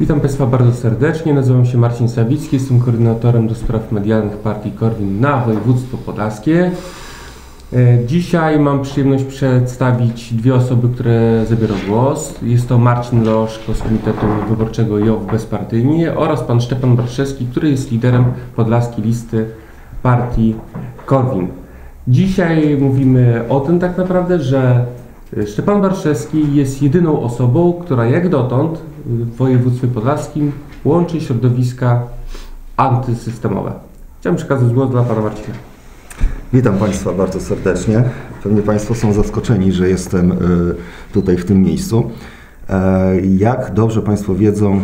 Witam Państwa bardzo serdecznie. Nazywam się Marcin Sawicki, jestem koordynatorem do spraw medialnych partii Korwin na województwo podlaskie. Dzisiaj mam przyjemność przedstawić dwie osoby, które zabiorą głos. Jest to Marcin Leoszko z Komitetu Wyborczego JOW Bezpartyjni oraz pan Szczepan Barszewski, który jest liderem podlaskiej listy partii Korwin. Dzisiaj mówimy o tym tak naprawdę, że Szczepan Barszewski jest jedyną osobą, która jak dotąd w województwie podlaskim łączy środowiska antysystemowe. Chciałem przekazać głos dla pana Marcina. Witam Państwa bardzo serdecznie. Pewnie Państwo są zaskoczeni, że jestem tutaj w tym miejscu. Jak dobrze Państwo wiedzą,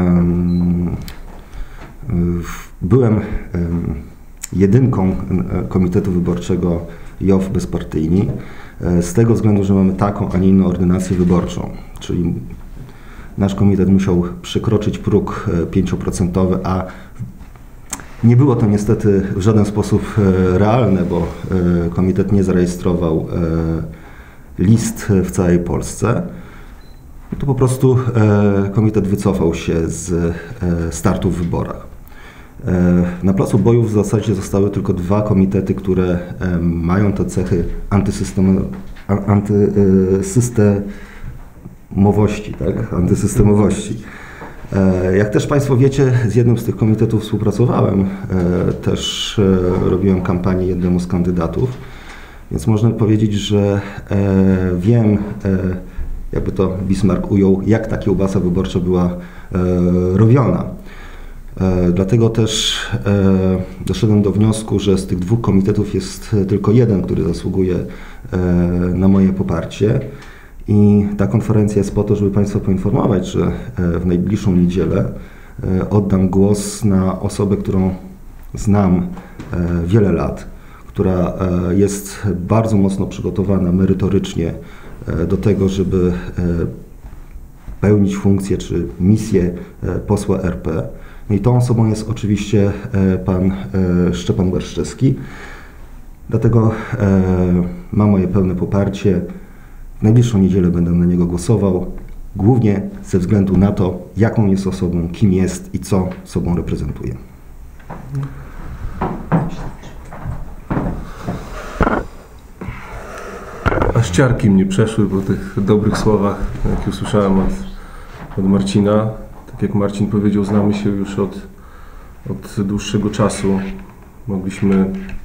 byłem jedynką Komitetu Wyborczego JOW Bezpartyjni. Z tego względu, że mamy taką, a nie inną ordynację wyborczą, czyli nasz komitet musiał przekroczyć próg 5%, a nie było to niestety w żaden sposób realne, bo komitet nie zarejestrował list w całej Polsce. To po prostu komitet wycofał się z startu w wyborach. Na placu bojów w zasadzie zostały tylko dwa komitety, które mają te cechy antysystemowości, tak? Antysystemowości. Jak też Państwo wiecie, z jednym z tych komitetów współpracowałem, też robiłem kampanię jednemu z kandydatów, więc można powiedzieć, że wiem, jakby to Bismarck ujął, jak ta kiełbasa wyborcza była robiona. Dlatego też doszedłem do wniosku, że z tych dwóch komitetów jest tylko jeden, który zasługuje na moje poparcie. I ta konferencja jest po to, żeby Państwa poinformować, że w najbliższą niedzielę oddam głos na osobę, którą znam wiele lat, która jest bardzo mocno przygotowana merytorycznie do tego, żeby pełnić funkcję czy misję posła RP. No i tą osobą jest oczywiście pan Szczepan Barszewski. Dlatego ma moje pełne poparcie. W najbliższą niedzielę będę na niego głosował, głównie ze względu na to, jaką jest osobą, kim jest i co sobą reprezentuje. Aż ciarki mnie przeszły po tych dobrych słowach, jakie usłyszałem od Marcina. Tak jak Marcin powiedział, znamy się już od dłuższego czasu. Mogliśmy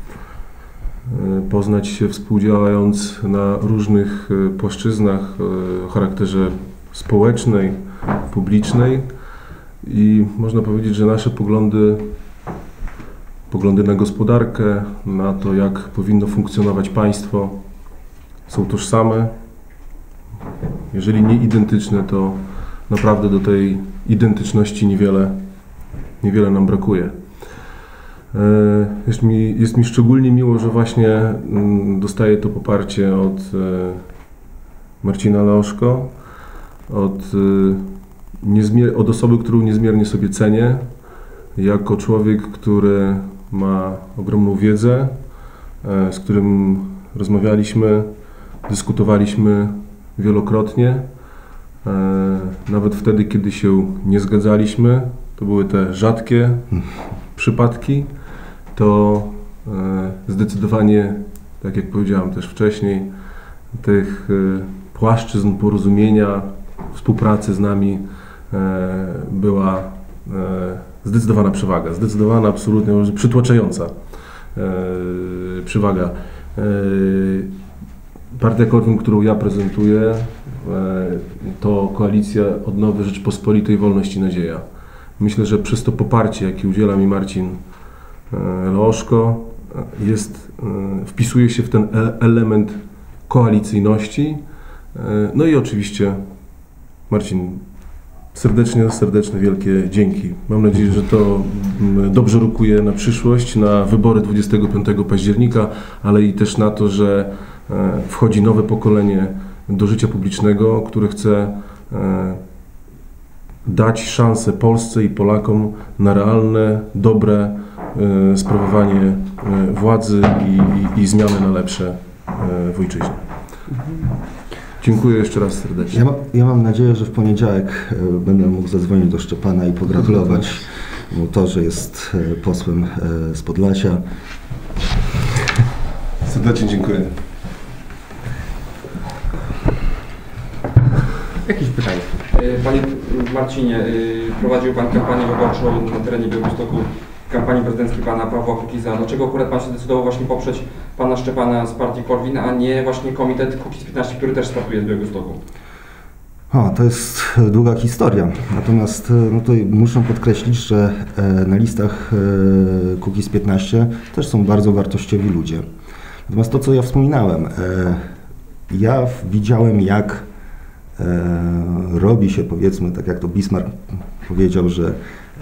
poznać się współdziałając na różnych płaszczyznach o charakterze społecznej, publicznej i można powiedzieć, że nasze poglądy na gospodarkę, na to, jak powinno funkcjonować państwo, są tożsame. Jeżeli nie identyczne, to naprawdę do tej identyczności niewiele nam brakuje. Jest mi szczególnie miło, że właśnie dostaję to poparcie od Marcina Leoszko, od osoby, którą niezmiernie sobie cenię, jako człowiek, który ma ogromną wiedzę, z którym rozmawialiśmy, dyskutowaliśmy wielokrotnie, nawet wtedy, kiedy się nie zgadzaliśmy. To były te rzadkie przypadki. To zdecydowanie, tak jak powiedziałem też wcześniej, tych płaszczyzn porozumienia, współpracy z nami była zdecydowana przewaga, zdecydowana, absolutnie przytłaczająca przewaga. Partia Korwin, którą ja prezentuję, to koalicja Odnowy Rzeczypospolitej Wolność i Nadzieja. Myślę, że przez to poparcie, jakie udziela mi Marcin Leoszko, wpisuje się w ten element koalicyjności. No i oczywiście Marcin, serdeczne, wielkie dzięki. Mam nadzieję, że to dobrze rokuje na przyszłość, na wybory 25 października, ale i też na to, że wchodzi nowe pokolenie do życia publicznego, które chce dać szansę Polsce i Polakom na realne, dobre sprawowanie władzy i zmiany na lepsze w ojczyźnie. Dziękuję jeszcze raz serdecznie. Ja mam nadzieję, że w poniedziałek będę mógł zadzwonić do Szczepana i pogratulować mu to, że jest posłem z Podlasia. Serdecznie dziękuję. Jakieś pytania? Panie Marcinie, prowadził Pan kampanię wyborczą na terenie Białegostoku, kampanii prezydenckiej Pana Pawła Kukiza. Dlaczego akurat Pan się zdecydował właśnie poprzeć Pana Szczepana z partii Korwin, a nie właśnie komitet Kukiz 15, który też startuje z Białegostoku? To jest długa historia, natomiast tutaj muszę podkreślić, że na listach Kukiz 15 też są bardzo wartościowi ludzie. Natomiast to, co ja wspominałem, ja widziałem, jak robi się, powiedzmy, tak jak to Bismarck powiedział, że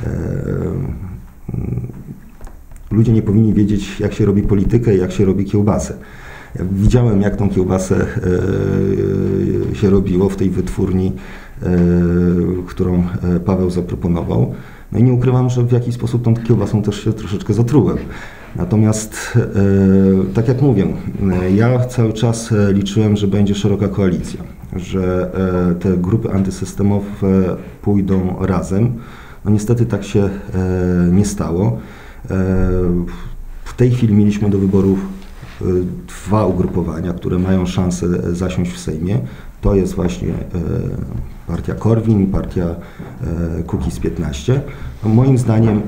ludzie nie powinni wiedzieć, jak się robi politykę i jak się robi kiełbasę. Ja widziałem, jak tą kiełbasę się robiło w tej wytwórni, którą Paweł zaproponował. No i nie ukrywam, że w jakiś sposób tą kiełbasą też się troszeczkę zatrułem. Natomiast, tak jak mówię, ja cały czas liczyłem, że będzie szeroka koalicja, że te grupy antysystemowe pójdą razem. No niestety tak się nie stało. W tej chwili mieliśmy do wyborów dwa ugrupowania, które mają szansę zasiąść w Sejmie. To jest właśnie partia Korwin i partia Kukiz 15. No moim zdaniem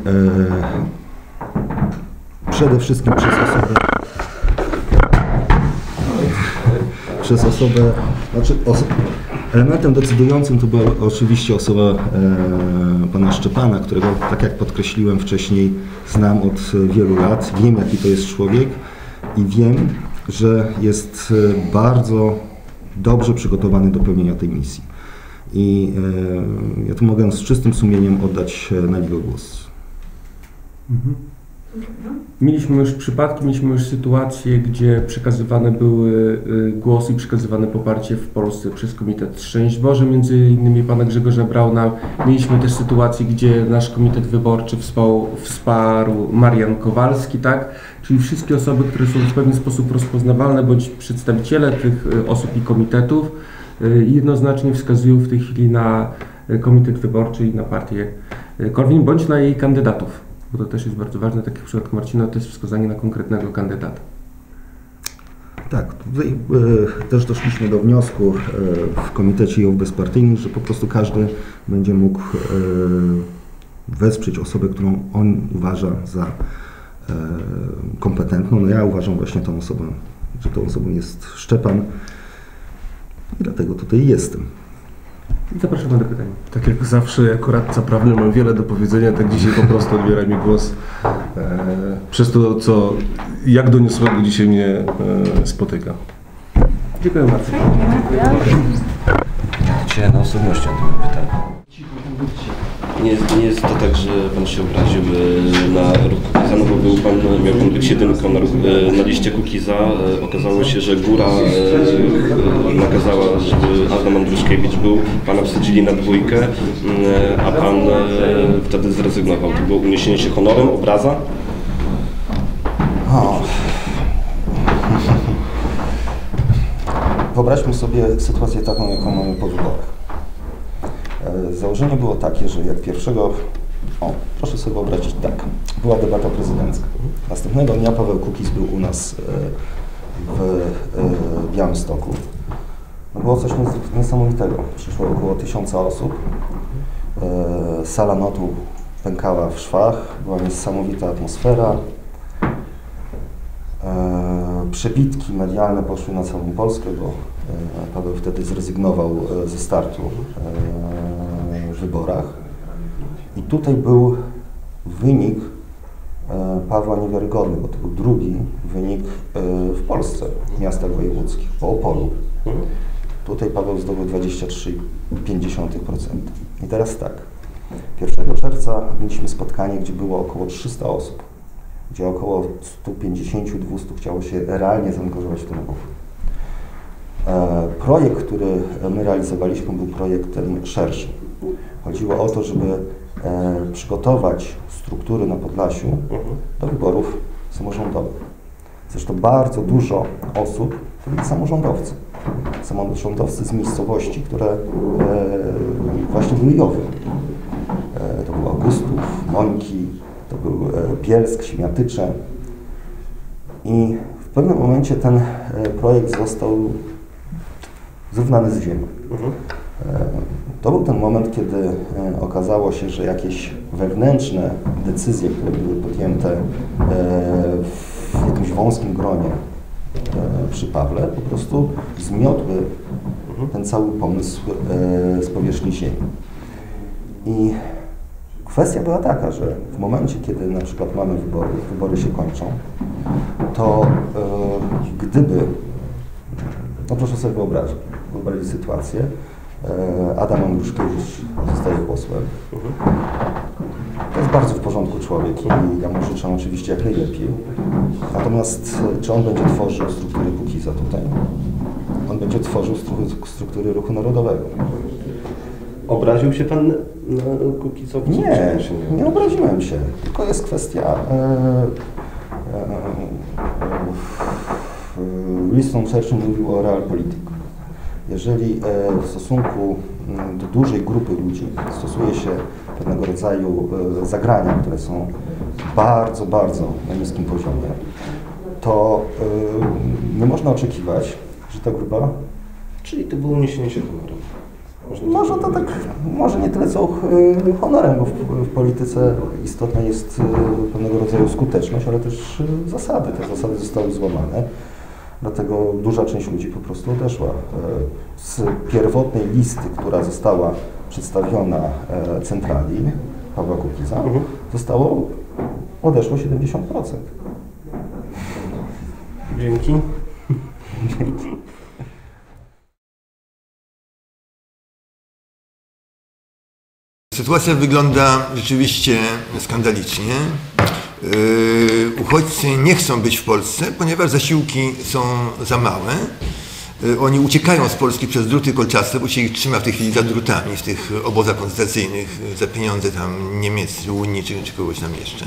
przede wszystkim elementem decydującym to była oczywiście osoba pana Szczepana, którego, tak jak podkreśliłem wcześniej, znam od wielu lat. Wiem, jaki to jest człowiek i wiem, że jest bardzo dobrze przygotowany do pełnienia tej misji. I ja tu mogę z czystym sumieniem oddać na niego głos. Mieliśmy już przypadki, mieliśmy już sytuacje, gdzie przekazywane były głosy i przekazywane poparcie w Polsce przez Komitet Szczęść Boże, między innymi pana Grzegorza Brauna. Mieliśmy też sytuację, gdzie nasz komitet wyborczy wsparł Marian Kowalski, tak? Czyli wszystkie osoby, które są w pewien sposób rozpoznawalne, bądź przedstawiciele tych osób i komitetów jednoznacznie wskazują w tej chwili na komitet wyborczy i na partię Korwin, bądź na jej kandydatów. Bo to też jest bardzo ważne, tak jak w przypadku Marcina, to jest wskazanie na konkretnego kandydata. Tak, tutaj też doszliśmy do wniosku w Komitecie JOW Bezpartyjnym, że po prostu każdy będzie mógł wesprzeć osobę, którą on uważa za kompetentną. No ja uważam właśnie tą osobę, że tą osobą jest Szczepan i dlatego tutaj jestem. Zapraszamy do pytań. Tak jak zawsze, jako radca prawny mam wiele do powiedzenia, tak dzisiaj po prostu odbiera mi głos przez to, jak doniosłego dzisiaj mnie spotyka. Dziękuję bardzo. Dzisiaj na osobności mam pytanie. Nie jest to tak, że pan się obraził na ruch Kukiza, no bo miał pan być jedynką na liście Kukiza. Okazało się, że góra nakazała, żeby Adam Andruszkiewicz był. Pana wsadzili na dwójkę, a pan wtedy zrezygnował. To było uniesienie się honorem, obraza? Wyobraźmy sobie sytuację taką, jaką mamy po wyborach. Założenie było takie, że jak proszę sobie wyobrazić tak, była debata prezydencka. Następnego dnia Paweł Kukiz był u nas w Białymstoku. No było coś niesamowitego. Przyszło około 1000 osób. Sala notu pękała w szwach, była niesamowita atmosfera. Przebitki medialne poszły na całą Polskę, bo Paweł wtedy zrezygnował ze startu w wyborach. I tutaj był wynik Pawła niewiarygodny, bo to był drugi wynik w Polsce, w miastach wojewódzkich, po Opolu. Tutaj Paweł zdobył 23,5%. I teraz tak, 1 czerwca mieliśmy spotkanie, gdzie było około 300 osób, gdzie około 150-200 chciało się realnie zaangażować w ten ruch. Projekt, który my realizowaliśmy, był projektem szerszym. Chodziło o to, żeby przygotować struktury na Podlasiu do wyborów samorządowych. Zresztą bardzo dużo osób to byli samorządowcy. samorządowcy z miejscowości, które właśnie były Jowy. To był Augustów, Mońki, to był Bielsk, Śmiatycze. I w pewnym momencie ten projekt został zrównany z ziemią. To był ten moment, kiedy okazało się, że jakieś wewnętrzne decyzje, które były podjęte w jakimś wąskim gronie przy Pawle, po prostu zmiotły ten cały pomysł z powierzchni ziemi. I kwestia była taka, że w momencie, kiedy na przykład mamy wybory się kończą, to gdyby, no proszę sobie wyobrazić sytuację, Adam Andruszkiewicz zostaje posłem. To jest bardzo w porządku człowiek i ja mu życzę oczywiście jak najlepiej. Natomiast czy on będzie tworzył struktury Kukiza tutaj? On będzie tworzył struktury Ruchu Narodowego. Obraził się pan na Kukizowi? Nie obraziłem się. Tylko jest kwestia... Winston Churchill mówił o realpolitik. Jeżeli w stosunku do dużej grupy ludzi stosuje się pewnego rodzaju zagrania, które są bardzo, bardzo na niskim poziomie, to nie można oczekiwać, że ta grupa... Czyli to było uniesienie się honorem. Może to tak, może nie tyle co honorem, bo w polityce istotna jest pewnego rodzaju skuteczność, ale też zasady. Te zasady zostały złamane. Dlatego duża część ludzi po prostu odeszła. Z pierwotnej listy, która została przedstawiona centrali Pawła Kukiza, odeszło 70%. Dzięki. Sytuacja wygląda rzeczywiście skandalicznie. Uchodźcy nie chcą być w Polsce, ponieważ zasiłki są za małe. Oni uciekają z Polski przez druty kolczaste, bo się ich trzyma w tej chwili za drutami w tych obozach koncentracyjnych za pieniądze tam Niemiec, Unii czy kogoś tam jeszcze.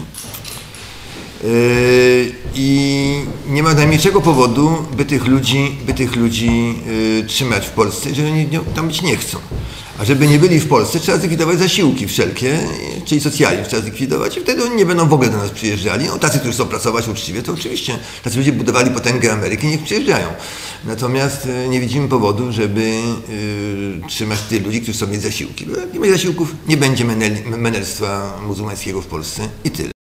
I nie ma najmniejszego powodu, by tych ludzi trzymać w Polsce, jeżeli oni tam być nie chcą. A żeby nie byli w Polsce, trzeba zlikwidować zasiłki wszelkie, czyli socjalizm trzeba zlikwidować i wtedy oni nie będą w ogóle do nas przyjeżdżali. No, tacy, którzy chcą pracować uczciwie, to oczywiście tacy ludzie budowali potęgę Ameryki, niech przyjeżdżają. Natomiast nie widzimy powodu, żeby trzymać tych ludzi, którzy chcą mieć zasiłki. Bo jak nie będzie zasiłków, nie będzie menelstwa muzułmańskiego w Polsce i tyle.